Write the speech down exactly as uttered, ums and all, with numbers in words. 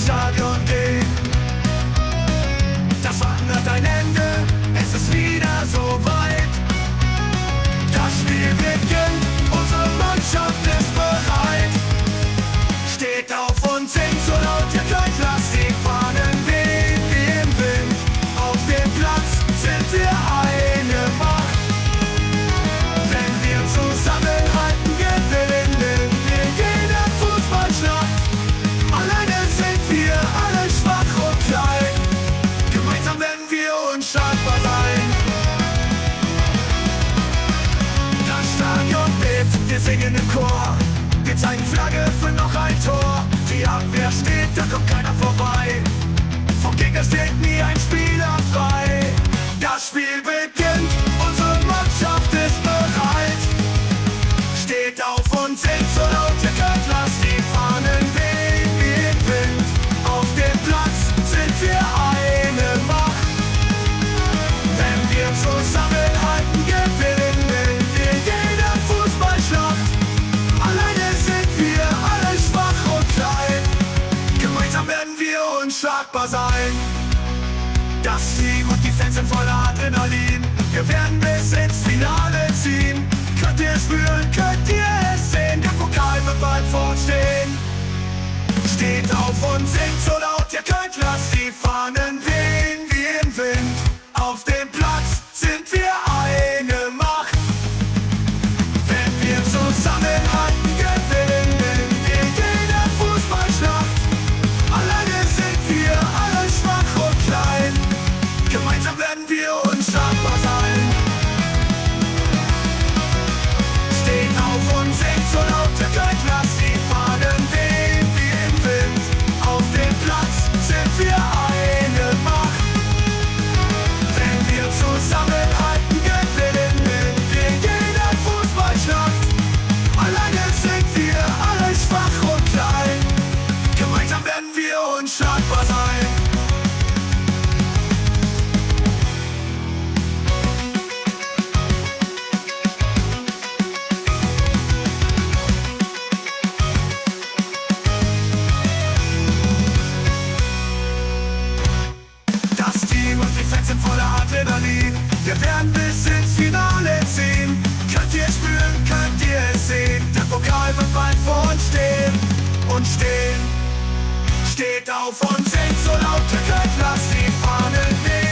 Stadion gehen. Das Warten hat ein Ende, es ist wieder so weit. Das Spiel beginnt, unsere Mannschaft ist bereit. Steht auf und singt so laut ihr könnt, lasst die Fahnen wehen wie im Wind. Auf dem Platz sind wir eine Macht. Wenn wir zusammenhalten, gewinnen wir jede Fußballschlacht. Alleine sind wir alle schwach und klein. Gemeinsam werden wir unschlagbar sein. Das Stadion bebt, wir singen im Chor. Wir zeigen Flagge für noch ein Tor. Die Abwehr steht, da kommt keiner vorbei. Vom Gegner steht nie ein Spieler frei. Das Spiel beginnt, unsere Mannschaft ist bereit. Steht auf und singt so laut ihr könnt, lasst die Fahnen wehen wie im Wind. Auf dem Platz sind wir eine Macht. Wenn wir zusammenhalten, gewinnen wir jede Fußballschlacht. Alleine sind wir alle schwach und klein. Gemeinsam werden wir unschlagbar sein. Das Team und die Fans sind voller Adrenalin. Wir werden bis ins Finale ziehen. Könnt ihr es spüren, könnt ihr es sehen? Der Pokal wird bald fortstehen. Steht auf und singt so laut ihr könnt, lasst die Fahnen wehen wie im Wind. Auf dem Platz sind wir eine Macht. Wenn wir zusammenhalten, gewinnen wir jede Fußballschlacht. Alleine sind wir alle schwach und klein. Gemeinsam werden wir unschlagbar sein. Steht auf und singt so laut ihr könnt, lasst die Fahnen wehen wie im Wind. Auf dem Platz sind wir eine Macht. Wenn wir zusammenhalten, gewinnen wir jede Fußballschlacht. Alleine sind wir alle schwach und klein. Gemeinsam werden wir unschlagbar sein. Das Team und die Fans sind voller Adrenalin. Wir werden bis ins Finale ziehen. Könnt ihr es spüren, könnt ihr es sehen? Der Pokal wird bald vor uns stehen und stehen. Steht auf und singt so laut ihr könnt, lasst die Fahnen wehen.